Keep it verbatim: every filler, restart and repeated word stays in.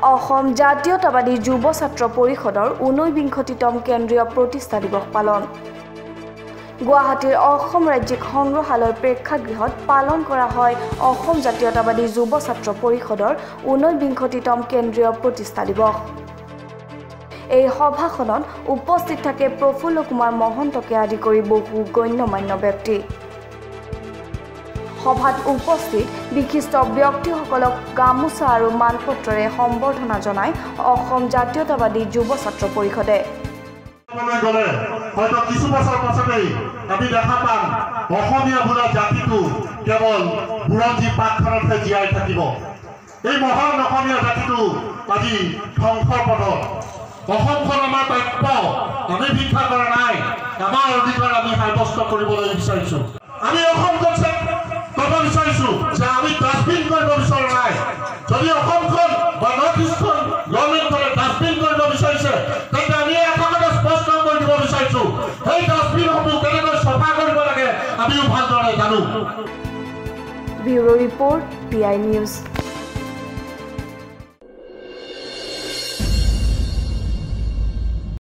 অসম জাতীয়তাবাদী যুৱ ছাত্ৰ পৰিষদৰ ঊনবিংশতিতম কেন্দ্ৰীয় প্ৰতিষ্ঠা দিৱস পালন গুৱাহাটীৰ অসম ৰাজ্যিক সংগ্ৰহালয় প্ৰেক্ষাগৃহত পালন কৰা হয় অসম জাতীয়তাবাদী যুৱ ছাত্ৰ পৰিষদৰ ঊনবিংশতিতম কেন্দ্ৰীয় প্ৰতিষ্ঠা দিৱস এই সভাখনত উপস্থিত থাকে প্ৰফুল্ল কুমাৰ মহন্তকে আদি কৰি বহু গণ্যমান্য ব্যক্তি সভাত উপস্থিত বিশিষ্ট ব্যক্তিসকলক গামোচা আৰু মানপত্ৰৰে সম্বৰ্ধনা জনায় অসম জাতীয়তাবাদী যুৱ ছাত্ৰ পৰিষদে হয়তো কিছু বছৰ পাছতেই আমি দেখা পাম অসমীয়া বোলা জাতিটো কেৱল বুৰঞ্জী পাঠখনতহে জীয়াই থাকিব এই মহান অসমীয়া জাতিটো আজি ধ্বংসৰ পথত অসমখন আমাৰ প্ৰাপ্য আমি ভিক্ষা কৰা নাই আমাৰ অধিকাৰ আমি সাব্যস্ত কৰিবলৈ বিচাৰিছোঁ আমি অসমখন ক'ব বিচাৰিছোঁ যে আমি ডাষ্টবিন কৰিব বিচৰা নাই যদি অসমখন বা নৰ্থ ইষ্টখন গভৰ্ণমেণ্টে ডাষ্টবিন কৰিব বিচাৰিছে তেন্তে আমি এটা কথা স্পষ্ট কৰি দিব বিচাৰিছোঁ সেই ডাষ্টবিনসমূহ কেনেকৈ চফা কৰিব লাগে আমিও ভালদৰে জানো bureau report P I news.